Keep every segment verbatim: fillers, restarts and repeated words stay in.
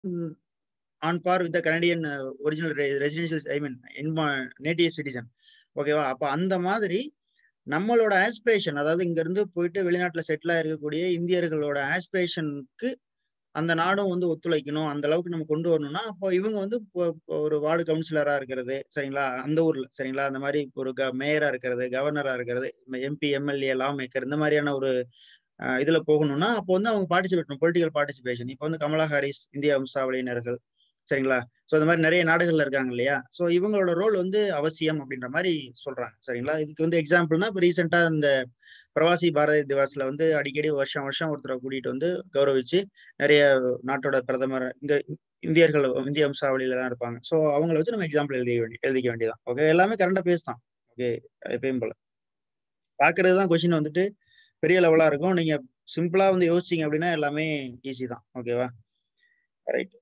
On par with Canadian original residential I mean native citizen. ஓகேவா? அப்ப அந்த மாதிரி நம்மளோட ஆஸ்பிரேஷன், அதாவது இங்க இருந்து போயிட்டு வெளிநாட்டுல செட்டில் ஆயிருக்கக்கூடிய இந்தியர்களோட ஆஸ்பிரேஷனுக்கு அந்த நாடும் வந்து ஒத்துழைக்கணும். அந்த அளவுக்கு நம்ம கொண்டு வரணும்னா, அப்போ இவங்க வந்து இப்போ இப்போ ஒரு வார்டு கவுன்சிலரா இருக்கிறது, சரிங்களா? அந்த ஊர்ல, சரிங்களா? அந்த மாரி ஒரு க மேயரா இருக்கிறது, கவர்னரா இருக்கிறது, எம்பி, எம்எல்ஏ, லா மேக்கர் இந்த மாரியான ஒரு அ இதுல போகணும்னா, அப்போ வந்து அவங்க பார்ட்டிசிபேட் பண்ணணும். Political participation. இப்ப வந்து கமலா ஹாரிஸ், இந்திய வம்சாவளியினர்கள், சரிங்களா? சோ இந்த மாரி நெறைய நாடுகள்ல இருக்காங்க இல்லையா? சோ இவங்களோட ரோல் வந்து அவசியம் அப்படின்ற மாரி சொல்றாங்க, சரிங்களா? இதுக்கு வந்து எக்ஸாம்பிள்னா, இப்ப ரீசென்ட்டா இந்த பிரவாசி பாரதி திவாஸ்ல வந்து அடிக்கடி வருஷம் வருஷம் ஒருத்தர கூட்டிட்டு வந்து கௌரவிச்சு, நெறைய நாட்டோட பிரதமர் இங்க இந்தியர்கள் இந்திய வம்சாவளியில தான் இருப்பாங்க. சோ அவங்கள வச்சு நம்ம எக்ஸாம்பிள் எழுதிக்க வேண்டிய எழுதிக்க வேண்டியதுதான். ஓகே. எல்லாமே கரண்ட் அஃபேர்ஸ் தான். ஓகே. எப்பயும் போல. பாக்குறது தான் கொஸ்டின் வந்துட்டு பெரிய லெவலா இருக்கும். நீங்க சிம்பிளா வந்து யோசிச்சீங்க அப்படின்னா எல்லாமே ஈஸி தான். ஓகேவா? ரைட்.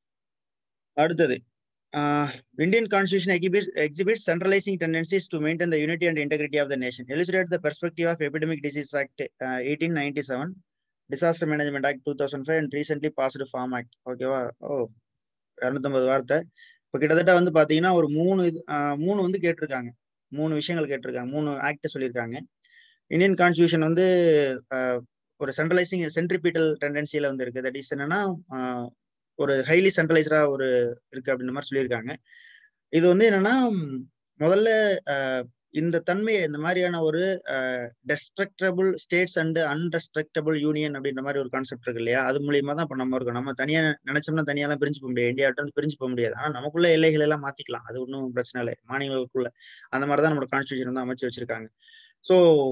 அடுத்தது. Ah Indian constitution exhibits exhibits centralising tendencies to maintain the unity and integrity of the nation. Elucidate the perspective of epidemic disease act eighteen ninety seven, disaster management act two thousand five and recently passed farm act. ஓகேவா? ஓ இருநூத்தி ஐம்பது வார்த்தை. இப்ப கிட்டத்தட்ட வந்து பாத்தீங்கன்னா ஒரு மூணு இது அ மூணு வந்து கேட்டிருக்காங்க. மூணு விஷயங்கள் கேட்டிருக்காங்க. மூணு ஆக்ட் சொல்லியிருக்காங்க. இந்தியன் கான்ஸ்டிடியூஷன் வந்து அ ஒரு சென்ட்ரலைசிங் சென்ட்ரிபீட்டல் டெண்டன்சில வந்து இருக்கு. தட் இஸ் என்னன்னா, அ ஒரு ஹைலி சென்ட்ரலைஸ்டா ஒரு இருக்கு அப்படின்ற மாரி சொல்லியிருக்காங்க. இது வந்து என்னன்னா, ம், முதல்ல அ இந்த தன்மைய இந்த மாரியான ஒரு uh destructible states and indestructible union அப்படின்ற மாரி ஒரு கான்செப்ட் இருக்கு இல்லையா? அது மூலியமா தான் இப்ப நம்ம இருக்கோம். நம்ம தனியா நினைச்சோம்னா தனியாலாம் பிரிஞ்சு போக முடியாது. இந்தியாட்ட இருந்து பிரிஞ்சு போக முடியாது. ஆனா நமக்குள்ள எல்லைகள் எல்லாம் மாத்திக்கலாம். அது ஒண்ணும் பிரச்சனை இல்ல. மாநிலங்களுக்குள்ள. அந்த மாரி தான் நம்மளோட கான்ஸ்டிடியூஷன் வந்து அமைச்சு வச்சிருக்காங்க. ஸோ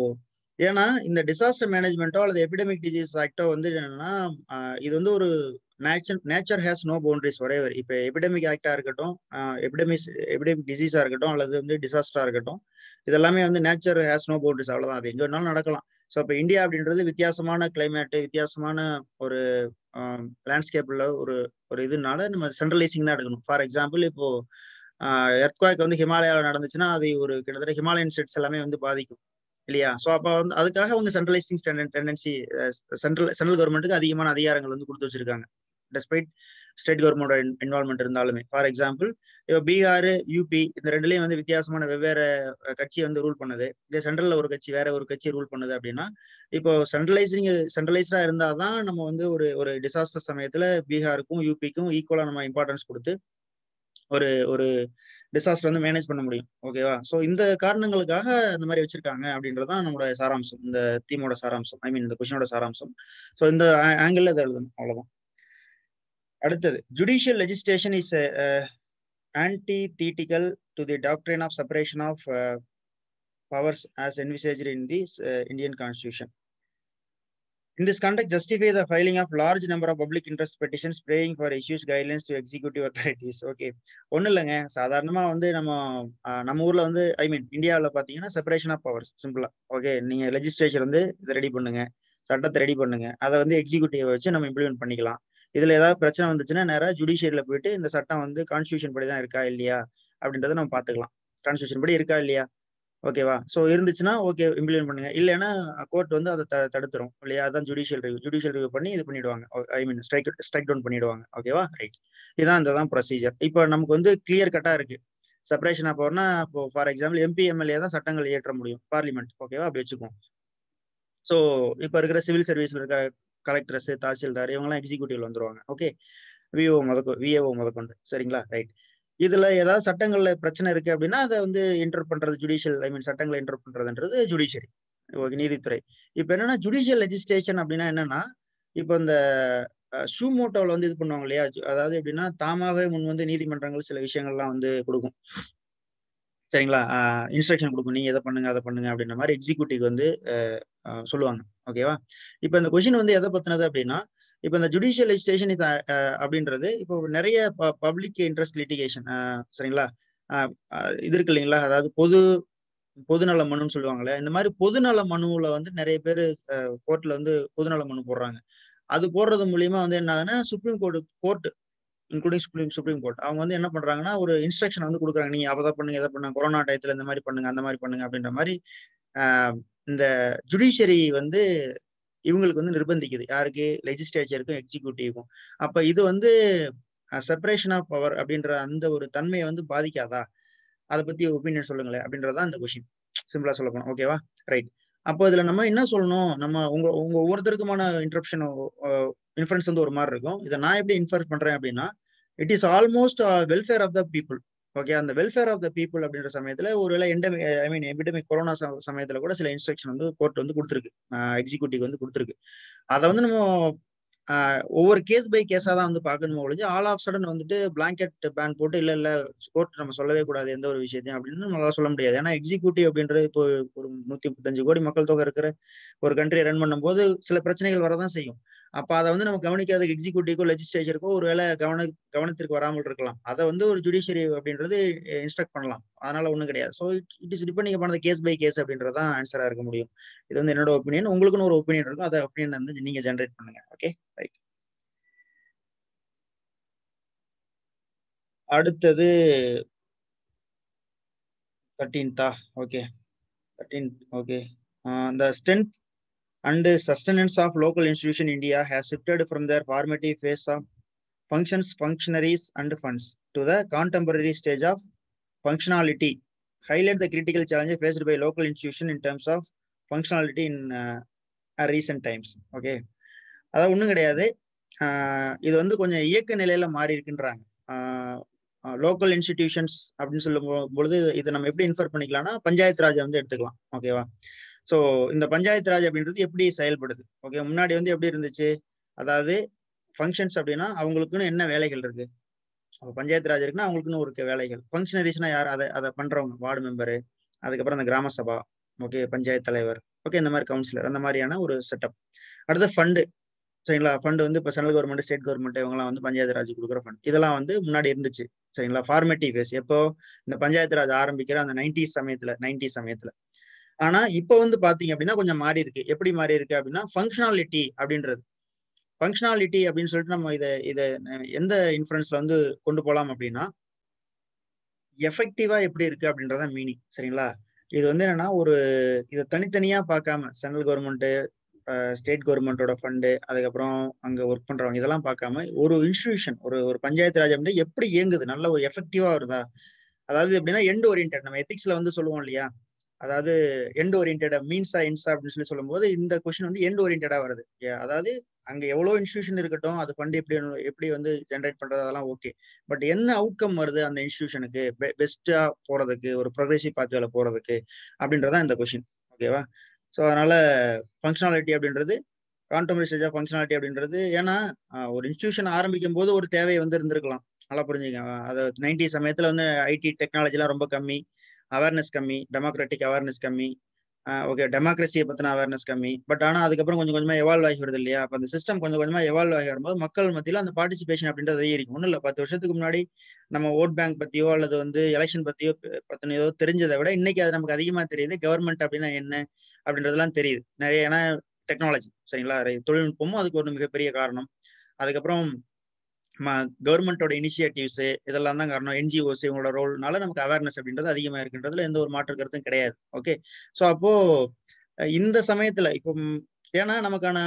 ஏன்னா இந்த டிசாஸ்டர் மேனேஜ்மெண்ட்டோ அல்லது எபிடமிக் டிசீஸ் ஆக்டோ வந்து என்னன்னா, அ இது வந்து ஒரு nature nature has no boundaries whatever. இப்ப எபிடமிக் ஆக்டா இருக்கட்டும், அ எபிடமிஸ் எபிடமிக் டிசீஸா இருக்கட்டும், அல்லது வந்து டிசாஸ்டரா இருக்கட்டும், இதெல்லாமே வந்து நேச்சர் ஹேஸ் நோ பவுண்டரிஸ் அவ்வளவுதான். அது எங்க வேணாலும் நடக்கலாம். ஸோ இப்ப இந்தியா அப்படின்றது வித்தியாசமான கிளைமேட், வித்தியாசமான ஒரு அ லேண்ட்ஸ்கேப்ல ஒரு ஒரு இதுனால நம்ம சென்ட்ரலைசிங் தான் எடுக்கணும். ஃபார் எக்ஸாம்பிள் இப்போ அ எர்த்குவாக் வந்து ஹிமாலயால நடந்துச்சுன்னா, அது ஒரு கிட்டத்தட்ட ஹிமாலயன் ஸ்டேட்ஸ் எல்லாமே வந்து பாதிக்கும். இல்லையா? சோ அப்ப வந்து அதுக்காக அவங்க centralising tenden tendency uh central central கவர்ன்மென்ட்க்கு அதிகமான அதிகாரங்கள் வந்து குடுத்து வச்சிருக்காங்க. டெஸ்பைட் ஸ்டேட் கவர்ன்மென்ட்டோட இன் இன்வால்வ்மென்ட் இருந்தாலுமே. ஃபார் எக்ஸாம்பிள் இப்ப பீகார், யூபி இந்த ரெண்டுலயும் வந்து வித்தியாசமான வெவ்வேறு அ கட்சி வந்து ரூல் பண்ணுது. இதே சென்ட்ரல்ல ஒரு கட்சி, வேற ஒரு கட்சி ரூல் பண்ணுது அப்படின்னா, இப்போ சென்ட்ரலைசிங் சென்ட்ரலைஸ்டா இருந்தா தான் நம்ம வந்து ஒரு ஒரு டிசாஸ்டர் சமயத்துல பீகாருக்கும், யூபிக்கும் ஈக்குவலா நம்ம இம்பார்ட்டன்ஸ் குடுத்து ஒரு ஒரு டிசாஸ்டர் வந்து மேனேஜ் பண்ண முடியும். ஓகேவா? சோ இந்த காரணங்களுக்காக இந்த மாரி வச்சிருக்காங்க அப்படின்றது தான் நம்முடைய சாராம்சம். இந்த தீமோட சாராம்சம். ஐ மீன் இந்த கொஸ்டினோட சாராம்சம். சோ இந்த ஆ ஆங்கிள்ல இத எழுதணும். அவ்வளவுதான். அடுத்தது. Judicial legislation is a antithetical to the doctrine of separation of uh, powers as envisaged in the uh, Indian Constitution. In this context, justify the filing of large number of public interest petitions praying for issues guidelines to executive authorities. Okay. ஒண்ணும் இல்லங்க. சாதாரணமா வந்து நம்ம அ நம்ம ஊர்ல வந்து ஐ mean இந்தியாவுல பார்த்தீங்கன்னா, செப்பரேஷன் ஆஃப் பவர்ஸ் சிம்பிளா. ஓகே. நீங்க லெஜிஸ்லேச்சர் வந்து இத ரெடி பண்ணுங்க. சட்டத்த ரெடி பண்ணுங்க. அத வந்து எக்ஸிக்யூட்டிவ் வச்சு நம்ம இம்ப்ளிமெண்ட் பண்ணிக்கலாம். இதுல ஏதாவது பிரச்சனை வந்துச்சுன்னா, நேரா ஜுடிஷியரில போயிட்டு இந்த சட்டம் வந்து கான்ஸ்டிடியூஷன் படி தான் இருக்கா? இல்லையா? அப்படின்றத நம்ம பார்த்துக்கலாம். கான்ஸ்டிடியூஷன் படி இருக்கா? இல்லையா? ஓகேவா? சோ இருந்துச்சுன்னா, ஓகே இம்ப்ளிமெண்ட் பண்ணுங்க. இல்லன்னா கோர்ட் வந்து அத த தடுத்துரும். இல்லையா? அதான் ஜுடிஷியல் ரிவ்யூ. ஜுடிஷியல் ரிவ்யூ பண்ணி இது பண்ணிடுவாங்க. I mean strike strike down பண்ணிடுவாங்க. ஓகேவா? ரைட். இதான் இதுதான் ப்ரொசீஜர். இப்ப நமக்கு வந்து கிளியர் கட்டா இருக்கு. செப்பரேஷன் ஆஃப் பவர்னா, இப்போ ஃபார் எக்ஸாம்பிள் எம்பி, எம்எல்ஏ தான் சட்டங்கள் இயற்ற முடியும். பார்லிமென்ட். ஓகேவா? அப்படி வச்சுக்குவோம். சோ இப்ப இருக்கிற சிவில் சர்வீஸ்ல இருக்க கலெக்டர்ஸ், தாசில்தார் இவங்கலாம் எக்ஸிக்யூட்டிவ்ல வந்துருவாங்க. ஓகே. விஓ முதற்கொ விஏஓ முதற்கொண்டு. சரிங்களா? ரைட். இதுல ஏதாவது சட்டங்கள்ல பிரச்சனை இருக்கு அப்படின்னா, அத வந்து என்டர் பண்றது ஜுடிஷியல் ஐ மீன் சட்டங்கள என்டர் பண்றதுன்றது ஜுடிஷியரி. ஓகே நீதித்துறை. இப்ப என்னன்னா ஜுடிஷியல் லெஜிஸ்லேஷன் அப்படின்னா என்னன்னா, இப்ப இந்த அ ஷூமோட்டோல வந்து இது பண்ணுவாங்க இல்லையா? ஜு அதாவது எப்படின்னா, தாமாகவே முன் வந்து நீதிமன்றங்கள் சில விஷயங்கள்லாம் வந்து குடுக்கும். சரிங்களா? அ இன்ஸ்ட்ரக்ஷன் குடுக்கும். நீங்க இத பண்ணுங்க, அத பண்ணுங்க அப்படின்ற மாரி எக்ஸிக்யூட்டிவ் வந்து அ அ சொல்லுவாங்க. ஓகேவா? இப்ப இந்த கொஸ்டின் வந்து எத பத்தினது அப்படின்னா, இப்ப இந்த judicial legislation is a uh அப்படின்றது இப்போ நெறைய ப பப்ளிக் இன்ட்ரெஸ்ட் லிட்டிகேஷன் அ சரிங்களா? அ அ இது இருக்கு இல்லைங்களா? அதாவது பொது பொதுநல மனுன்னு சொல்லுவாங்கல்ல. இந்த மாரி பொதுநல மனுவுல வந்து நெறைய பேரு அ கோர்ட்ல வந்து பொதுநல மனு போடுறாங்க. அது போடுறது மூலியமா வந்து என்ன ஆகுதுன்னா, supreme court court including supreme supreme court. அவங்க வந்து என்ன பண்றாங்கன்னா, ஒரு இன்ஸ்ட்ரக்ஷன் வந்து குடுக்குறாங்க. நீங்க அத பண்ணுங்க, இத பண்ணுங்க. கொரோனா டயத்துல இந்த மாரி பண்ணுங்க, அந்த மாரி பண்ணுங்க அப்படின்ற மாரி, அ இந்த ஜுடிஷியரி வந்து இவங்களுக்கு வந்து நிர்பந்திக்குது. யாருக்கு? லெஜிஸ்லேச்சருக்கும் எக்ஸிக்யூட்டிவ்க்கும். அப்ப இது வந்து செப்பரேஷன் ஆஃப் பவர் அப்படின்ற அந்த ஒரு தன்மையை வந்து பாதிக்காதா? அதை பத்தி ஒப்பீனியன் சொல்லுங்களேன் அப்படின்றதான் இந்த கொஸ்டின். சிம்பிளா சொல்ல போனோம். ஓகேவா? ரைட். அப்போ இதுல நம்ம என்ன சொல்லணும்? நம்ம உங்க உங்க ஒவ்வொருத்தருக்குமான இன்டரப்ஷன் இன்ஃபரன்ஸ் வந்து ஒரு மாதிரி இருக்கும். இதை நான் எப்படி இன்ஃபர் பண்றேன் அப்படின்னா, it is almost welfare of the people. Okay, அந்த வெல்ஃபேர் ஆஃப் த பீப்புள் அப்படின்ற சமயத்துல ஒருவேளை endemic I mean epidemic corona சமயத்துல கூட சில இன்ஸ்ட்ரக்ஷன் வந்து கோர்ட் வந்து கொடுத்துருக்கு, எக்ஸிக்யூட்டிவ் வந்து கொடுத்துருக்கு. அதை வந்து நம்ம ஒவ்வொரு கேஸ் பை கேஸா தான் வந்து பார்க்கணுமோ ஒழிஞ்சு ஆல் ஆஃப் சடன் வந்துட்டு பிளாங்கெட் பேன் போட்டு இல்ல இல்ல கோர்ட் நம்ம சொல்லவே கூடாது எந்த ஒரு விஷயத்தையும் அப்படின்னு நம்மளால சொல்ல முடியாது. ஏன்னா எக்ஸிக்யூட்டிவ் அப்படின்றது இப்போ ஒரு நூத்தி முப்பத்தஞ்சு கோடி மக்கள் தொகை இருக்கிற ஒரு கண்ட்ரியை ரன் பண்ணும்போது சில பிரச்சனைகள் வரதான் செய்யும். அப்ப அதை வந்து நம்ம கவனிக்காத எக்ஸிக்யூட்டிவ்க்கோ லெஜிஸ்லேச்சருக்கோ ஒருவேளை கவன கவனத்திற்கு வராமல் இருக்கலாம். அதை வந்து ஒரு ஜுடிஷியரி அப்படின்றது இன்ஸ்ட்ரக்ட் பண்ணலாம். அதனால ஒண்ணும் கிடையாது. So it is depending upon case by case அப்படின்றதான் ஆன்சரா இருக்க முடியும். இது வந்து என்னோட ஒப்பீனியன். உங்களுக்குன்னு ஒரு ஒப்பீனியன் இருக்கும். அதை ஒப்பீனியன் வந்து நீங்க ஜென்ரேட் பண்ணுங்க. Okay, right. அடுத்தது தேர்ட்டீன்த்தா? Okay, thirteen. Okay. The strength and sustenance of local institution India has shifted from their formative phase of functions, functionaries and funds to the contemporary stage of functionality. Highlight the critical challenges faced by local institution in terms of functionality in uh, recent times. Okay, அதாவது ஒண்ணும் கிடையாது. இது வந்து கொஞ்சம் இயக்க நிலையில மாறி இருக்குன்றாங்க. லோக்கல் இன்ஸ்டிடியூஷன்ஸ் அப்படின்னு சொல்லும் பொழுது இதை நம்ம எப்படி இன்ஃபர் பண்ணிக்கலாம்னா பஞ்சாயத்து ராஜை வந்து எடுத்துக்கலாம். ஓகேவா? ஸோ இந்த பஞ்சாயத்து ராஜ் அப்படின்றது எப்படி செயல்படுது? ஓகே, முன்னாடி வந்து எப்படி இருந்துச்சு? அதாவது ஃபங்க்ஷன்ஸ் அப்படின்னா அவங்களுக்குன்னு என்ன வேலைகள் இருக்கு? பஞ்சாயத்து ராஜ் இருக்குன்னா அவங்களுக்குன்னு ஒரு வேலைகள். ஃபங்க்ஷனரிஸ்னா யார்? அதை அதை பண்றவங்க வார்டு மெம்பரு, அதுக்கப்புறம் அந்த கிராம சபா, ஓகே, பஞ்சாயத்து தலைவர், ஓகே, இந்த மாதிரி கவுன்சிலர், அந்த மாதிரியான ஒரு செட்டப். அடுத்த ஃபண்டு, சரிங்களா? ஃபண்ட் வந்து இப்போ சென்ட்ரல் கவர்மெண்ட், ஸ்டேட் கவர்மெண்ட் இவங்கலாம் வந்து பஞ்சாயத்து ராஜ் கொடுக்குற ஃபண்ட். இதெல்லாம் வந்து முன்னாடி இருந்துச்சு. சரிங்களா? ஃபார்மேட்டிவ் ஃபேஸ் எப்போ இந்த பஞ்சாயத்து ராஜ் ஆரம்பிக்கிற அந்த நைன்டிஸ் சமயத்துல நைன்டி சமயத்துல. ஆனா இப்போ வந்து பாத்தீங்க அப்படின்னா கொஞ்சம் மாறி இருக்கு. எப்படி மாறி இருக்கு அப்படின்னா ஃபங்க்ஷனாலிட்டி அப்படின்றது. ஃபங்க்ஷனாலிட்டி அப்படின்னு சொல்லிட்டு நம்ம இதை இதை எந்த இன்ஃபரன்ஸ்ல வந்து கொண்டு போகலாம் அப்படின்னா எஃபெக்டிவா எப்படி இருக்கு அப்படின்றதான் மீனிங். சரிங்களா? இது வந்து என்னன்னா ஒரு இதை தனித்தனியா பார்க்காம சென்ட்ரல் கவர்மெண்ட், ஸ்டேட் கவர்மெண்டோட ஃபண்டு, அதுக்கப்புறம் அங்க ஒர்க் பண்றவங்க இதெல்லாம் பார்க்காம ஒரு இன்ஸ்டிடியூஷன், ஒரு ஒரு பஞ்சாயத்து ராஜ் அப்படின்னா எப்படி இயங்குது, நல்ல ஒரு எஃபெக்டிவா வருதா? அதாவது எப்படின்னா எண்ட் ஓரியன்ட். நம்ம எத்திக்ஸ்ல வந்து சொல்லுவோம் இல்லையா? அதாவது எண்ட் ஓரியன்டா மீன்ஸா எண்ட்ஸா அப்படின்னு சொல்லி சொல்லும்போது இந்த கொஸ்டின் வந்து எண்ட் ஓரியன்டா வருது. அதாவது அங்க எவ்வளவு இன்ஸ்டிடியூஷன் இருக்கட்டும், அது ஃபண்ட் எப்படி எப்படி வந்து ஜென்ரேட் பண்றது அதெல்லாம் ஓகே. பட் என்ன அவுட்கம் வருது அந்த இன்ஸ்டிடியூஷனுக்கு பெஸ்டா போறதுக்கு, ஒரு ப்ரோக்ரெசிவ் பாத்வேல போறதுக்கு அப்படின்றதான் இந்த கொஸ்டின். ஓகேவா? ஸோ அதனால ஃபங்க்ஷனாலிட்டி அப்படின்றது கான்டெம்பரரி ஸ்டேஜ் ஆஃப் ஃபங்க்ஷனாலிட்டி அப்படின்றது, ஏன்னா ஒரு இன்ஸ்டிடியூஷன் ஆரம்பிக்கும் போது ஒரு தேவை வந்து இருந்திருக்கலாம். நல்லா புரிஞ்சுக்கங்க. அதாவது நைன்டி சமயத்துல வந்து ஐடி டெக்னாலஜி எல்லாம் ரொம்ப கம்மி, அவேர்னஸ் கம்மி, டெமோக்ராட்டிக் அவேர்னஸ் கம்மி, ஓகே, டெமோக்ரஸியை பத்தின அவேர்னஸ் கம்மி. பட் ஆனா அதுக்கப்புறம் கொஞ்சம் கொஞ்சமா எவால்வ் ஆகி வருது இல்லையா? அப்ப அந்த சிஸ்டம் கொஞ்சம் கொஞ்சமா எவால்வ் ஆகி வரும்போது மக்கள் மத்தியில அந்த பார்ட்டிசிபேஷன் அப்படின்றது அதிகரிக்கும். ஒன்றும் இல்லை, பத்து வருஷத்துக்கு முன்னாடி நம்ம ஓட் பேங்க் பத்தியோ அல்லது வந்து எலெக்ஷன் பத்தியோ பத்தினோ தெரிஞ்சதை விட இன்னைக்கு அது நமக்கு அதிகமா தெரியுது. கவர்மெண்ட் அப்படின்னா என்ன அப்படின்றதெல்லாம் தெரியுது நிறைய. ஏன்னா டெக்னாலஜி, சரிங்களா? தொழில்நுட்பமும் அதுக்கு ஒரு மிகப்பெரிய காரணம். அதுக்கப்புறம் கவர்மெண்டோட இனிஷியேட்டிவ்ஸ் இதெல்லாம் தான் காரணம். என்ஜிஓஸ் இவங்களோட ரோல்னால நமக்கு அவேர்னஸ் அப்படின்றது அதிகமா இருக்குன்றதுல எந்த ஒரு மாற்று கருத்தும் கிடையாது. ஓகே, ஸோ அப்போ இந்த சமயத்துல இப்போ ஏன்னா நமக்கான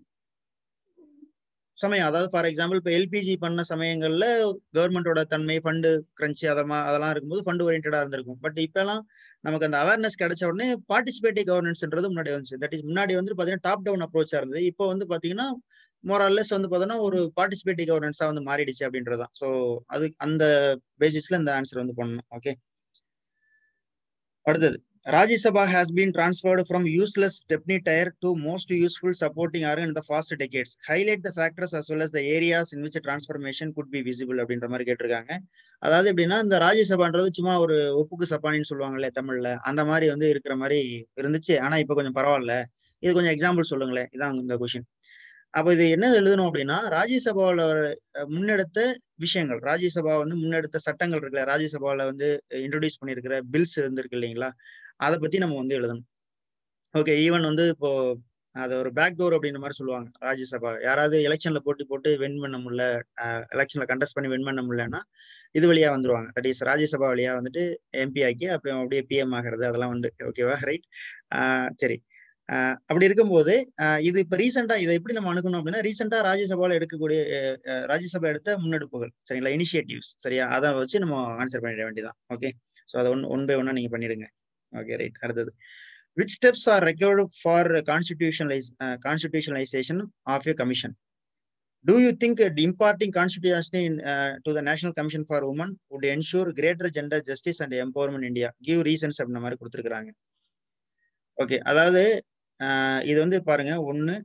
சமயம், அதாவது ஃபார் எக்ஸாம்பிள் இப்போ எல்பிஜி பண்ண சமயங்கள்ல கவர்மெண்டோட தன்மை, ஃபண்டு கிரன்ச்சி அதமா அதெல்லாம் இருக்கும்போது ஃபண்டு ஓரியன்டா இருந்திருக்கும். பட் இப்பெல்லாம் நமக்கு அந்த அவேர்னஸ் கிடைச்ச உடனே பார்ட்டிசிபேட்டிவ் கவர்னன்ஸ்ன்றது முன்னாடி வந்துச்சு. தட் இஸ் முன்னாடி வந்து பாத்தீங்கன்னா டாப் டவுன் அப்ரோச்சா இருந்தது. இப்போ வந்து பாத்தீங்கன்னா மோரல்லெஸ் வந்து பாத்தீங்கன்னா ஒரு பார்ட்டிசிபேட்டிவ் கவர்னன்ஸா வந்து மாறிடுச்சு அப்படின்றதான். ஸோ அது அந்த பேசிஸ்ல இந்த ஆன்சர் வந்து பண்ணணும். ஓகே, அடுத்தது Rajya Sabha has been transferred from useless stepney tier to most useful supporting organ in the past decades. Highlight the factors as well as the areas in which a transformation could be visible அப்படின்ற மாதிரி கேட்டிருக்காங்க. அதாவது எப்படின்னா இந்த ராஜ்யசபான்றது சும்மா ஒரு ஒப்புக்கு சப்பானின்னு சொல்லுவாங்கல்ல தமிழ்ல, அந்த மாதிரி வந்து இருக்கிற மாதிரி இருந்துச்சு. ஆனா இப்ப கொஞ்சம் பரவாயில்ல. இது கொஞ்சம் எக்ஸாம்பிள் சொல்லுங்களேன். இதான் இந்த கொஸ்டின். அப்ப இது என்ன எழுதணும் அப்படின்னா ராஜ்யசபாவில் முன்னெடுத்த விஷயங்கள், ராஜ்யசபா வந்து முன்னெடுத்த சட்டங்கள் இருக்குல்ல, ராஜ்யசபாவில் வந்து இன்ட்ரோடியூஸ் பண்ணியிருக்கிற பில்ஸ் இருந்திருக்கு இல்லைங்களா, அதை பத்தி நம்ம வந்து எழுதணும். ஓகே, ஈவன் வந்து இப்போ அது ஒரு பேக் டோர் அப்படின்ற மாதிரி சொல்லுவாங்க. ராஜ்யசபா யாராவது எலெக்ஷன்ல போட்டி போட்டு வின் பண்ண முடியல, எலெக்ஷன்ல கண்டெஸ்ட் பண்ணி வின் பண்ண முடியலன்னா இது வழியா வந்துருவாங்க. தட் இஸ் ராஜ்யசபா வழியா வந்துட்டு எம்பி ஆக்கி அப்புறம் அப்படியே பிஎம் ஆகிறது அதெல்லாம் வந்து ஓகேவா? ரைட், சரி. அஹ் அப்படி இருக்கும்போது அஹ் இது இப்ப ரீசெண்டா இதை எப்படி நம்ம அணுகணும் அப்படின்னா ரீசெண்டா ராஜ்யசபால எடுக்கக்கூடிய அஹ் அஹ் ராஜ்யசபா எடுத்த முன்னெடுப்புகள் சரிங்களா, இனிஷியேட்டிவ்ஸ் சரியா, அதை வச்சு நம்ம ஆன்சர் பண்ணிட வேண்டியதான். ஓகே, ஸோ அதை ஒன் ஒன் பை ஒன்னா நீங்க பண்ணிடுங்க. Okay right. அடுத்தது, which steps are required for constitutionalize uh, constitutionalization of a commission? Do you think uh, imparting constitution in, uh, to the National Commission for Women would ensure greater gender justice and empowerment in India? Give reasons அப்படின்ற மாதிரி கொடுத்துருக்காங்க. Okay, அதாவது ஆஹ் இது வந்து பாருங்க, ஒன்று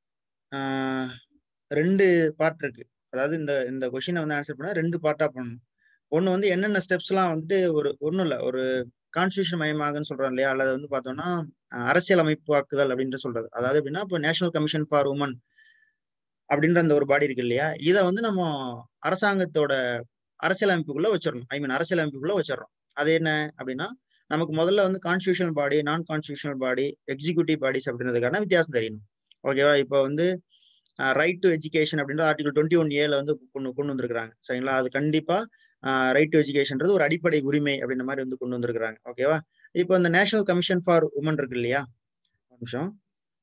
ரெண்டு part இருக்கு. அதாவது இந்த இந்த கொஸ்டினை வந்து ஆன்சர் பண்ண ரெண்டு பார்ட்டா பண்ணணும். ஒன்று வந்து என்னென்ன ஸ்டெப்ஸ்லாம் வந்துட்டு ஒரு ஒன்றும் இல்லை, ஒரு கான்ஸ்டியூஷன் மயமாகன்னு சொல்றோம் இல்லையா, அல்லது வந்து பார்த்தோம்னா அரசியல் அமைப்பாக்குதல் அப்படின்ட்டு சொல்றது. அதாவது எப்படின்னா இப்போ நேஷனல் கமிஷன் ஃபார் உமன் அப்படின்ற அந்த ஒரு பாடி இருக்கு இல்லையா, இதை வந்து நம்ம அரசாங்கத்தோட அரசியலமைப்புக்குள்ள வச்சிடணும். ஐ மீன் அரசியலமைப்புக்குள்ள வச்சிடறோம். அது என்ன அப்படின்னா, நமக்கு முதல்ல வந்து கான்ஸ்டியூஷனல் பாடி, நான் கான்ஸ்டியூஷனல் பாடி, எக்ஸிக்யூட்டிவ் பாடிஸ் அப்படின்றதுக்கான வித்தியாசம் தெரியணும். ஓகேவா? இப்போ வந்து ரைட் டு எஜுகேஷன் அப்படின்ற ஆர்டிகல் டுவெண்ட்டி ஒன் ஏல வந்து கொண்டு கொண்டு வந்திருக்காங்க சரிங்களா. அது கண்டிப்பா ரைட் டு எஜுகேஷன்றது ஒரு அடிப்படை உரிமை அப்படின்ற மாதிரி வந்து கொண்டு வந்திருக்காங்க. ஓகேவா? இப்போ இந்த நேஷனல் கமிஷன் ஃபார் உமன் இருக்கு இல்லையா, ஒரு நிமிஷம்.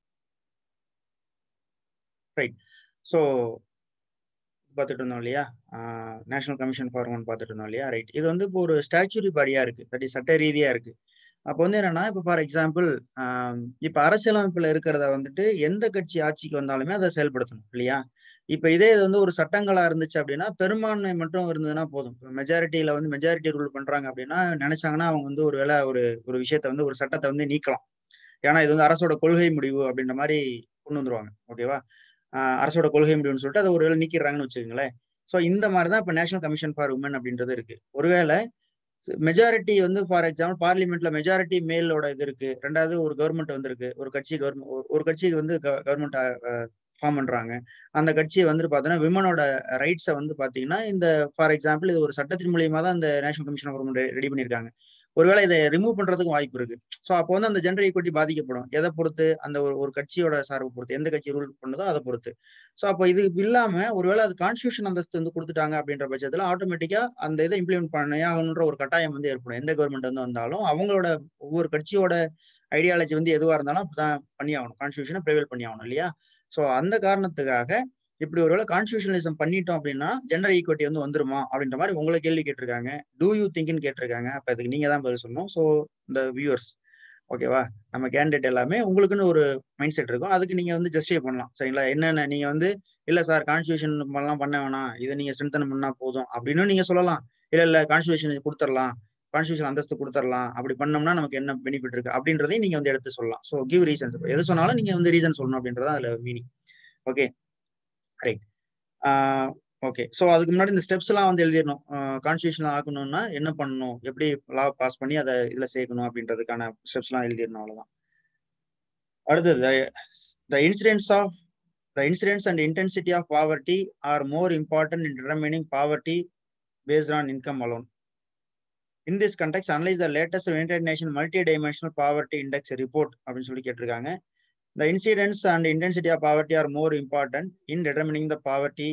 ரைட். ஸோ பார்த்துட்டு இருந்தோம் இல்லையா, நேஷனல் கமிஷன் ஃபார் உமன் பார்த்துட்டு இருந்தோம் இல்லையா. ரைட். இது வந்து இப்போ ஒரு ஸ்டாச்சுரி பாடியா இருக்கு, தட் இஸ் சட்ட ரீதியா இருக்கு. அப்போ வந்து என்னன்னா, இப்போ ஃபார் எக்ஸாம்பிள் இப்போ அரசியலமைப்புல இருக்கிறத வந்துட்டு எந்த கட்சி ஆட்சிக்கு வந்தாலுமே அதை செயல்படுத்தணும் இல்லையா. இப்போ இதே இது வந்து ஒரு சட்டங்களா இருந்துச்சு அப்படின்னா பெரும்பான்மை மட்டும் இருந்ததுன்னா போதும். மெஜாரிட்டியில வந்து மெஜாரிட்டி ரூல் பண்றாங்க அப்படின்னா நினைச்சாங்கன்னா அவங்க வந்து ஒரு வேளை ஒரு ஒரு விஷயத்த வந்து ஒரு சட்டத்தை வந்து நீக்கலாம். ஏன்னா இது வந்து அரசோட கொள்கை முடிவு அப்படின்ற மாதிரி கொண்டு வந்துருவாங்க. ஓகேவா? ஆஹ் அரசோட கொள்கை முடிவுன்னு சொல்லிட்டு அதை ஒரு வேளை நீக்கிறாங்கன்னு வச்சுக்கோங்களேன். ஸோ இந்த மாதிரி தான் இப்போ நேஷனல் கமிஷன் ஃபார் உமன் அப்படின்றது இருக்கு. ஒருவேளை மெஜாரிட்டி வந்து ஃபார் எக்ஸாம்பிள் பார்லிமெண்ட்ல மெஜாரிட்டி மேலோட இது இருக்கு, ரெண்டாவது ஒரு கவர்மெண்ட் வந்திருக்கு, ஒரு கட்சி கவர்மெண்ட் ஒரு கட்சிக்கு வந்து கவர்மெண்ட் ஃபார்ம் பண்றாங்க. அந்த கட்சியை வந்து பாத்தீங்கன்னா விமனோட ரைட்ஸை வந்து பாத்தீங்கன்னா இந்த ஃபார் எக்ஸாம்பிள் இது ஒரு சட்டத்தின் மூலியமா தான் இந்த national commission for women ready பண்ணியிருக்காங்க. ஒருவேளை இதை ரிமூவ் பண்றதுக்கும் வாய்ப்பு இருக்கு. ஸோ அப்போ வந்து அந்த ஜெண்டர் ஈக்குவிட்டி பாதிக்கப்படும். எதை பொறுத்து? அந்த ஒரு ஒரு கட்சியோட சார்பு பொறுத்து, எந்த கட்சி ரூல் பண்ணுதோ அதை பொறுத்து. ஸோ அப்போ இது இல்லாம ஒருவேளை அது கான்ஸ்டியூஷன் அந்தஸ்து வந்து கொடுத்துட்டாங்க அப்படின்ற பட்சத்துல ஆட்டோமேட்டிக்கா அந்த இதை இம்ப்ளிமெண்ட் பண்ணணுன்ற ஒரு கட்டாயம் வந்து ஏற்படும். எந்த கவர்மெண்ட் வந்து வந்தாலும் அவங்களோட ஒவ்வொரு கட்சியோட ஐடியாலஜி வந்து எதுவா இருந்தாலும் அப்படிதான் பண்ணி ஆகணும், கான்ஸ்டியூஷனை ப்ரிவேல் பண்ணி ஆகணும் இல்லையா. ஸோ அந்த காரணத்துக்காக இப்படி ஒருவேளை கான்ஸ்டியூஷனலிசம் பண்ணிட்டோம் அப்படின்னா ஜெண்டர் ஈக்குவிட்டி வந்து வந்துருமா அப்படின்ற மாதிரி உங்களை கேள்வி கேட்டிருக்காங்க. டூ யூ திங்க்னு கேட்டிருக்காங்க. அப்ப இதுக்கு நீங்க தான் பதில் சொல்லணும். ஸோ இந்த வியூவர்ஸ் ஓகேவா, நம்ம கேண்டிடேட் எல்லாமே உங்களுக்குன்னு ஒரு மைண்ட் செட் இருக்கும், அதுக்கு நீங்க வந்து ஜஸ்டிஃபை பண்ணலாம் சரிங்களா. என்னென்ன நீங்க வந்து இல்ல சார் கான்ஸ்டியூஷன் எல்லாம் பண்ண வேணாம், இதை நீங்க ஸ்ட்ரென்தன் பண்ணா போதும் அப்படின்னு நீங்க சொல்லலாம். இல்ல இல்ல கான்ஸ்டியூஷன் கொடுத்துடலாம், கான்ஸ்டியூஷன் அந்தஸ்து கொடுத்துடலாம், அப்படி பண்ணோம்னா நமக்கு என்ன பெனிஃபிட் இருக்கு அப்படின்றதையும் நீங்க வந்து எடுத்து சொல்லலாம். So give reasons. எது சொன்னாலும் நீங்க வந்து ரீசன் சொல்லணும் அப்படின்றத அதுல meaning. Okay right. Okay, so அதுக்கு முன்னாடி இந்த ஸ்டெப்ஸ் எல்லாம் வந்து எழுதிடணும். கான்ஸ்டியூஷன் ஆக்கணும்னா என்ன பண்ணணும், எப்படி லா பாஸ் பண்ணி அதை இதுல சேர்க்கணும் அப்படின்றதுக்கான ஸ்டெப்ஸ் எல்லாம் எழுதிடணும். அவ்வளவுதான். அடுத்தது, the incidence of the incidence and intensity of poverty are more important in determining poverty based on income alone. In this context, analyze the latest United Nations multi-dimensional poverty index report அப்படின்னு சொல்லி கேட்டிருக்காங்க. The incidence and intensity of poverty are more important in determining the poverty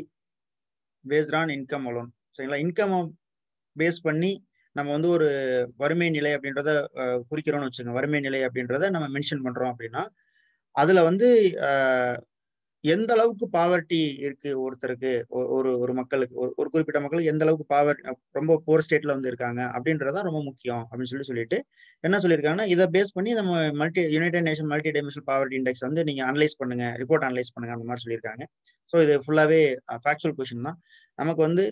based on income alone. சரிங்களா, income base பண்ணி நம்ம வந்து ஒரு வறுமை நிலை அப்படின்றத குறிக்கிறோம்னு வச்சுக்கோங்க. வறுமை நிலை அப்படின்றத நம்ம மென்ஷன் பண்றோம் அப்படின்னா அதுல வந்து எந்த அளவுக்கு பாவர்ட்டி இருக்கு ஒருத்தருக்கு, ஒரு ஒரு மக்களுக்கு, ஒரு குறிப்பிட்ட மக்களுக்கு எந்த அளவுக்கு பாவர் ரொம்ப போர் ஸ்டேட்ல வந்து இருக்காங்க அப்படின்றதான் ரொம்ப முக்கியம் அப்படின்னு சொல்லி சொல்லிட்டு என்ன சொல்லியிருக்காங்கன்னா, இதை பேஸ் பண்ணி நம்ம multi united nation multi dimensional poverty index வந்து நீங்க அனலைஸ் பண்ணுங்க, ரிப்போர்ட் அனலைஸ் பண்ணுங்க அந்த மாதிரி சொல்லியிருக்காங்க. ஸோ இது ஃபுல்லாவே ஃபேக்சுவல் கொஸ்டின் தான். நமக்கு வந்து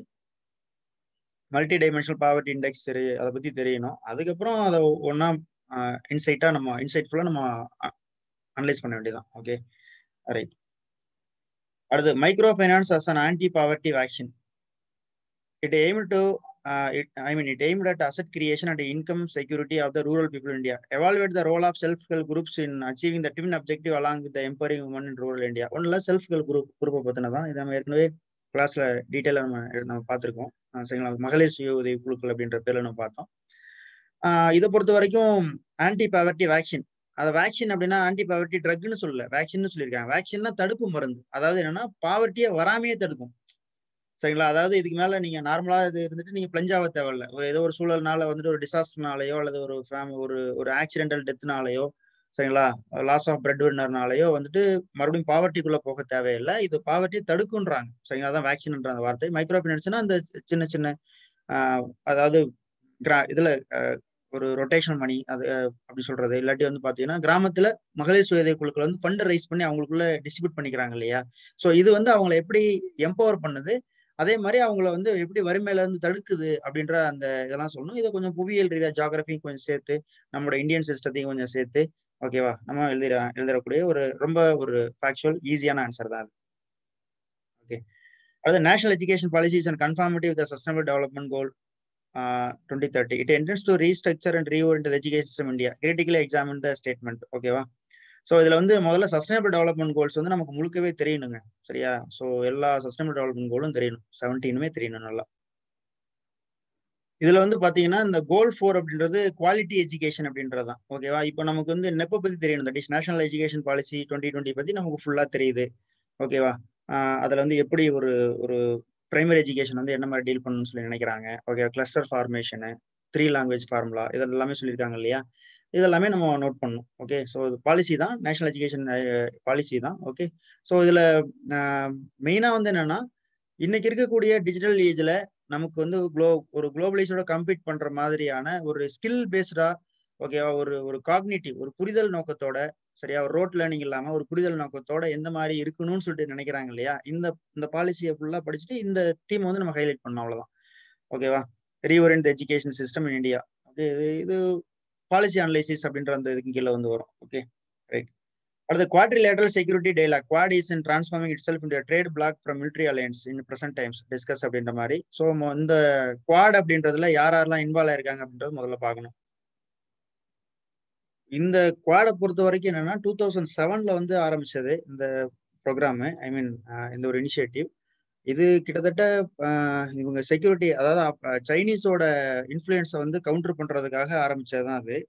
மல்டி டைமென்ஷனல் பாவர்ட்டி இண்டெக்ஸ் தெரிய அதை பத்தி தெரியணும். அதுக்கப்புறம் அதை ஒன்னா இன்சைட்டா நம்ம இன்சைட்ஃபுல்லா நம்ம அனலைஸ் பண்ண வேண்டியதான். Okay right. அடுத்து, micro finance as an anti poverty vaccine. It aim to it I mean it aimed at asset creation and income security of the rural people in India. Evaluate the role of self-help groups in achieving the twin objective along with the empowering women in rural India. ஒன்னுல self help group குரூப்பை பத்தினதான் இதை நம்ம ஏற்கனவே கிளாஸ்ல டீட்டெயிலாக நம்ம நம்ம பார்த்துருக்கோம் சரிங்களா. மகளிர் சுய உதவி குழுக்கள் அப்படின்ற பேர்ல நம்ம பார்த்தோம். ஆஹ் இதை பொறுத்த வரைக்கும் ஆன்டி பாவர்ட்டி வேக்சின், அதை வேக்சின் அப்படின்னா ஆன்டி பாவர்ட்டி ட்ரக்னு சொல்லல, வேக்சின்னு சொல்லியிருக்காங்க. வேக்சின்னா தடுப்பு மருந்து, அதாவது என்னன்னா பாவர்ட்டியை வராமையே தடுக்கும் சரிங்களா. அதாவது இதுக்கு மேல நீங்க நார்மலா இது இருந்துட்டு நீங்க பிளஞ்ச் ஆக தேவையில்ல. ஒரு ஏதோ ஒரு சூழல்னால வந்துட்டு ஒரு டிசாஸ்டர்னாலயோ அல்லது ஒரு ஃபேம் ஒரு ஒரு ஆக்சிடென்டல் டெத்னாலயோ சரிங்களா? லாஸ் ஆஃப் பிரெட் வின்னர்னாலயோ வந்துட்டு மறுபடியும் பாவர்ட்டிக்குள்ள போக தேவையில்ல. இது பாவர்ட்டிய தடுக்குன்றாங்க. சரிங்களா? அதான் வேக்சின்ன்ற அந்த வார்த்தை. மைக்ரோ ஃபினான்ஸ்னா அந்த சின்ன சின்ன அ அதாவது கிரா இதுல அ ஒரு ரொட்டேஷனல் மணி அது அப்படி சொல்றது. இல்லாட்டி வந்து பார்த்தீங்கன்னா, கிராமத்துல மகளிர் சுய உதவி குழுக்கள் வந்து ஃபண்ட் ரைஸ் பண்ணி அவங்களுக்குள்ள டிஸ்ட்ரிபியூட் பண்ணிக்கிறாங்க இல்லையா? ஸோ இது வந்து அவங்கள எப்படி எம்பவர் பண்ணுது. அதே மாரி அவங்கள வந்து எப்படி வறுமையில இருந்து தடுக்குது அப்படின்ற அந்த இதெல்லாம் சொல்லணும். இத கொஞ்சம் புவியியல் ரீதியா ஜியோகிராஃபியும் கொஞ்சம் சேர்த்து, நம்மோட இந்தியன் சிஸ்டத்தையும் கொஞ்சம் சேர்த்து, ஓகேவா? நம்ம எழுதிற எழுதிறக்கூடிய ஒரு ரொம்ப ஒரு ஃபேக்சுவல் ஈஸியான ஆன்சர் தான் அது. ஓகே. அடுத்து national education policies and conformity with the sustainable development goal uh, twenty thirty. It intends to restructure and reorient the education system in India. Critically examine the statement. ஓகேவா? So இதுல வந்து முதல்ல sustainable development goals வந்து நமக்கு முழுக்கவே தெரியணுங்க. சரியா? So எல்லா sustainable development கோலும் தெரியணும். பதினேழுமே தெரியணும் நல்லா. இதுல வந்து பாத்தீங்கன்னா, இந்த கோல் நான்கு அப்படின்றது குவாலிட்டி எஜுகேஷன் அப்படின்றது தான். ஓகேவா? இப்போ நமக்கு வந்து நெப்ப பத்தி தெரியணும். That is national education policy இருபது இருபது பத்தி நமக்கு ஃபுல்லா தெரியுது. ஓகேவா? அ அதுல வந்து எப்படி ஒரு ஒரு பிரைமரி எஜுகேஷன் வந்து என்ன மாரி டீல் பண்ணணும்னு சொல்லி நினைக்கிறாங்க. ஓகே. கிளஸ்டர் ஃபார்மேஷனு, த்ரீ லாங்குவேஜ் ஃபார்முலா இது எல்லாமே சொல்லியிருக்காங்க இல்லையா? இதெல்லாமே நம்ம நோட் பண்ணணும். ஓகே. ஸோ பாலிசி தான். நேஷனல் எஜுகேஷன் அ பாலிசி தான். ஓகே. ஸோ இதுல அ மெயினா வந்து என்னன்னா, இன்னைக்கு இருக்கக்கூடிய டிஜிட்டல் ஏஜ்ல நமக்கு வந்து குளோ ஒரு குளோபலைஸோட கம்பீட் பண்ற மாதிரியான ஒரு ஸ்கில் பேஸ்டா ஓகேவா? ஒரு ஒரு காக்னிட்டிவ் ஒரு புரிதல் நோக்கத்தோட சரியா? ஒரு ரோட் லேர்னிங் இல்லாம ஒரு புரிதல் நோக்கத்தோட எந்த மாரி இருக்கணும்னு சொல்லிட்டு நினைக்கிறாங்க இல்லையா? இந்த இந்த பாலிசிய ஃபுல்லா படிச்சுட்டு இந்த தீம் வந்து நம்ம ஹைலைட் பண்ணணும் அவ்வளவுதான். ஓகேவா? Reorient the education system in India. Okay. இது இது பாலிசி அனலைசிஸ் அப்படின்ற அந்த இதுக்கு கீழ வந்து வரும். ஓகே. ரைட். அடுத்து quadrilateral security dialogue. Quad is in transforming itself into a trade bloc from military alliance in present times discuss அப்படின்ற மாரி. ஸோ இந்த குவாட் அப்படின்றதுல யார் யாரெல்லாம் இன்வால்வ் ஆயிருக்காங்க அப்படின்றத முதல்ல பார்க்கணும். இந்த குவாட பொறுத்தவரைக்கும் என்னன்னா, இரண்டாயிரத்து ஏழுல வந்து ஆரம்பிச்சது இந்த புரோகிராமு. ஐ மீன் அ இந்த ஒரு இனிஷியேட்டிவ். இது கிட்டத்தட்ட அ இவங்க செக்யூரிட்டி அதாவது அப்ப சைனீஸோட இன்ஃப்ளூயன்ஸ வந்து கவுண்டர் பண்றதுக்காக ஆரம்பிச்சது தான் அது.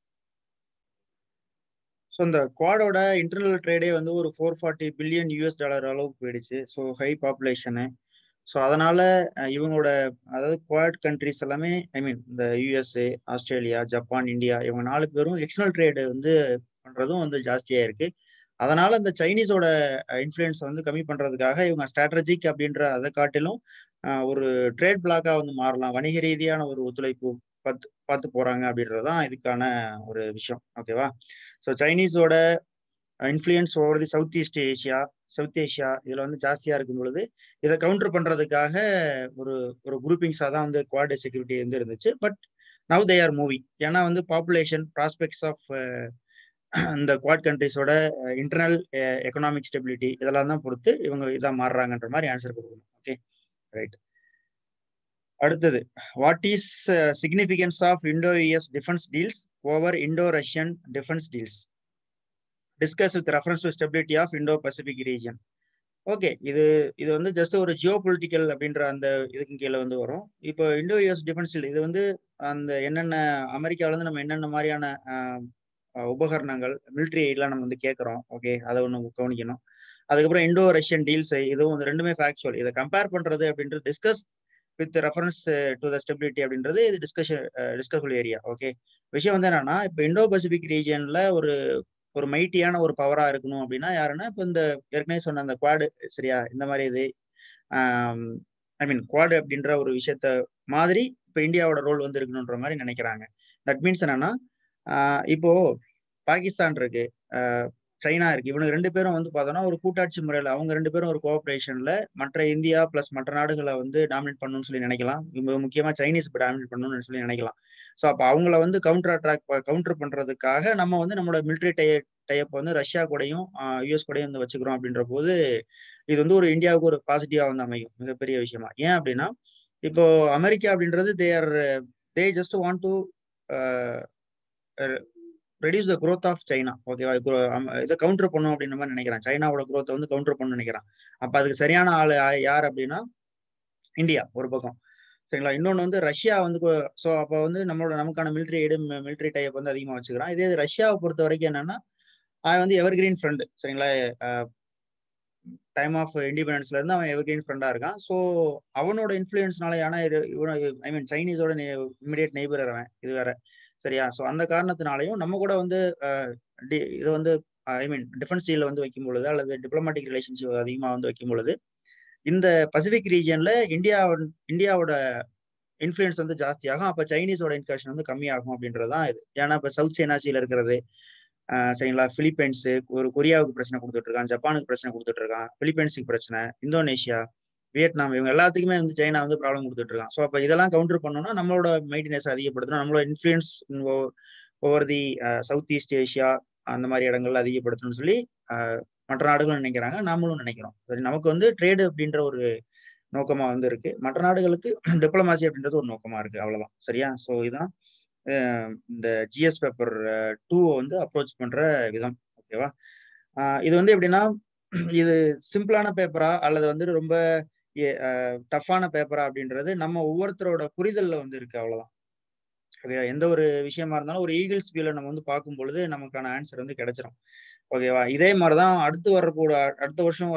ஸோ இந்த குவாடோட இன்டர்னல் ட்ரேடே வந்து ஒரு நானூற்று நாற்பது பில்லியன் யுஎஸ் டாலர் அளவுக்கு போயிடுச்சு. So high population. ஸோ அதனால அ இவங்களோட அதாவது குவாட் கண்ட்ரீஸ் எல்லாமே ஐ மீன் இந்த யுஎஸ்ஏ, ஆஸ்திரேலியா, ஜப்பான், இந்தியா இவங்க நாலு பேரும் எக்ஸ்டர்னல் ட்ரேட் வந்து பண்றதும் வந்து ஜாஸ்தியா இருக்கு. அதனால இந்த சைனீஸோட இன்ஃப்ளூயன்ஸ வந்து கம்மி பண்றதுக்காக இவங்க ஸ்ட்ராட்டஜிக் அப்படின்ற அத காட்டிலும் அ ஒரு ட்ரேட் பிளாக்கா வந்து மாறலாம். வணிக ரீதியான ஒரு ஒத்துழைப்பு பாத்து பாத்து போறாங்க அப்படின்றது தான் இதுக்கான ஒரு விஷயம். ஓகேவா? ஸோ சைனீஸோட influence over the south east Asia, south Asia இதுல வந்து ஜாஸ்தியா இருக்கும் பொழுது, இத கவுண்டர் பண்றதுக்காக ஒரு ஒரு குரூப்பிங்ஸா தான் வந்து குவாட் செக்யூரிட்டி வந்து இருந்துச்சு. But now they are moving. ஏன்னா வந்து பாப்புலேஷன், ப்ராஸ்பெக்ட்ஸ் ஆஃப் இந்த குவாட் கண்ட்ரீஸோட இன்டர்னல் எ எக்கனாமிக் ஸ்டெபிலிட்டி இதெல்லாம் தான் பொறுத்து இவங்க இதா மாறுறாங்கன்ற மாரி ஆன்சர் குடுக்கணும். ஓகே. ரைட். அடுத்தது. What is significance of Indo US defence deals over Indo Russian defence deals? Discuss with reference to stability of Indo Pacific region. Okay. இது இது வந்து ஜஸ்ட் ஒரு ஜியோ பொலிட்டிக்கல் அப்படின்ற அந்த இதுக்கு கீழ வந்து வரும். இப்போ இண்டோ யுஎஸ் டிஃபென்ஸ் டீல் இது வந்து அந்த என்னென்ன அமெரிக்கால இருந்து நம்ம என்னென்ன மாரியான அ அ உபகரணங்கள், மிலிட்டரி எய்ட்லாம் நம்ம வந்து கேட்கிறோம். ஓகே. அத ஒண்ணு கவனிக்கணும். அதுக்கப்புறம் இண்டோ ரஷ்யன் டீல்ஸ் இதுவும் வந்து ரெண்டுமே ஃபேக்சுவல். இத கம்பேர் பண்றது அப்படின்றது discuss with reference to the stability அப்படின்றது இது discussion uh discussable area. Okay. விஷயம் வந்து என்னன்னா, இப்ப இண்டோ பசிபிக் ரீஜியன்ல ஒரு ஒரு மைட்டியான ஒரு பவரா இருக்கணும் அப்படின்னா யாருன்னா, இப்ப இந்த ஏற்கனவே சொன்ன அந்த குவாட் சரியா? இந்த மாரி இது ஆம் ஐ மீன் குவாட் அப்படின்ற ஒரு விஷயத்த மாதிரி இப்ப இந்தியாவோட ரோல் வந்து இருக்கணுன்ற மாரி நினைக்கிறாங்க. தட் மீன்ஸ் என்னன்னா, ஆ இப்போ பாகிஸ்தான் இருக்கு. அ சைனா இருக்கு. இவனுங்க ரெண்டு பேரும் வந்து பார்த்தோம்னா, ஒரு கூட்டாட்சி முறையில அவங்க ரெண்டு பேரும் ஒரு கோஆப்பரேஷன்ல மற்ற இந்தியா பிளஸ் மற்ற நாடுகள வந்து டாமினேட் பண்ணணும்னு சொல்லி நினைக்கலாம். மு முக்கியமா சைனீஸ் இப்ப டாமினேட் பண்ணணும்னு சொல்லி நினைக்கலாம். ஸோ அப்ப அவங்கள வந்து கவுண்டர் அட்டாக் ப கவுண்டர் பண்றதுக்காக நம்ம வந்து நம்மளோட மிலிட்டரி டை டை அப் வந்து ரஷ்யா கூடயும், அ யுஎஸ் கூடயும் வந்து வச்சுக்கிறோம் அப்படின்றபோது, இது வந்து ஒரு இந்தியாவுக்கு ஒரு பாசிட்டிவா வந்து அமையும். மிகப்பெரிய விஷயமா. ஏன் அப்படின்னா, இப்போ அமெரிக்கா அப்படின்றது they are they just want to uh reduce the growth of China. ஓகேவா? இப்போ அம் இத கவுண்டர் பண்ணும் அப்படின்ற மாரி நினைக்கிறான். சைனாவோட குரோத்த வந்து கவுண்டர் பண்ணணும்னு நினைக்கிறான். அப்ப அதுக்கு சரியான ஆளு அ யார் அப்படின்னா, இந்தியா ஒரு பக்கம். சரிங்களா? இன்னொன்னு வந்து ரஷ்யா வந்து கொ சோ அப்ப வந்து நம்மளோட நமக்கான military aid, military tie up வந்து அதிகமா வச்சுக்கிறான். இதே இது ரஷ்யாவ பொறுத்தவரைக்கும் என்னன்னா, அவன் வந்து எவர்கிரீன் ஃப்ரெண்ட். சரிங்களா? அ டைம் ஆஃப் இண்டிபெண்டன்ஸ்ல இருந்து அவன் எவர்கிரீன் ஃப்ரெண்டா இருக்கான். சோ அவனோட இன்ஃப்ளூயன்ஸ்னால ஏன்னா இது இவன ஐ மீன் சைனீஸோட நெ இம்மீடியேட் நெய்பர் அவன். இது வேற. சரியா? சோ அந்த காரணத்தினாலயும் நம்ம கூட வந்து அ இதை வந்து ஐ மீன் டிஃபென்ஸ் டீல வந்து வைக்கும் பொழுது அல்லது டிப்ளமேட்டிக் ரிலேஷன்ஷிப் அதிகமா வந்து வைக்கும் பொழுது இந்த பசிபிக் ரீஜியன்ல இந்தியா இந்தியாவோட இன்ஃப்ளூயன்ஸ் வந்து ஜாஸ்தியாகும். அப்ப சைனீஸோட இன்கர்ஷன் வந்து கம்மியாகும் அப்படின்றதுதான் இது. ஏன்னா இப்ப சவுத் சைனா சீல இருக்கிறது சரிங்களா, பிலிப்பைன்ஸ் ஒரு கொரியாவுக்கு பிரச்சனை கொடுத்துட்டு இருக்கான், ஜப்பானுக்கு பிரச்சனை கொடுத்துட்டு இருக்கான், பிலிப்பைன்ஸுக்கு பிரச்சனை, இந்தோனேஷியா, வியட்நாம், இவங்க எல்லாத்துக்குமே வந்து சைனா வந்து ப்ராப்ளம் கொடுத்துட்டு இருக்கான். ஸோ அப்ப இதெல்லாம் கவுண்டர் பண்ணோம்னா நம்மளோட மைட்டினஸ் அதிகப்படுத்தணும், நம்மளோட influence over the south east Asia அந்த மாதிரி இடங்கள்ல அதிகப்படுத்தணும்னு சொல்லி மற்ற நாடுகளும் நினைக்கிறாங்க, நாமளும் நினைக்கிறோம். சரி, நமக்கு வந்து ட்ரேடு அப்படின்ற ஒரு நோக்கமா வந்து இருக்கு, மற்ற நாடுகளுக்கு டிப்ளமாசி அப்படின்றது ஒரு நோக்கமா இருக்கு, அவ்வளவுதான். சரியா? ஸோ இதுதான் இந்த ஜிஎஸ் பேப்பர் டூ வந்து அப்ரோச் பண்ற விதம். ஓகேவா? இது வந்து எப்படின்னா, இது சிம்பிளான பேப்பரா அல்லது வந்து ரொம்ப டஃப்பான பேப்பரா அப்படின்றது நம்ம ஒவ்வொருத்தரோட புரிதல்ல வந்து இருக்கு, அவ்வளவுதான். ஓகேவா? எந்த ஒரு விஷயமா இருந்தாலும் ஒரு ஈகிள்ஸ் வியூல நம்ம வந்து பார்க்கும் பொழுது நமக்கான ஆன்சர் வந்து கிடைச்சிடும். ஓகேவா? இதே மாதிரிதான் அடுத்து வரக்கூட அடுத்த வருஷம்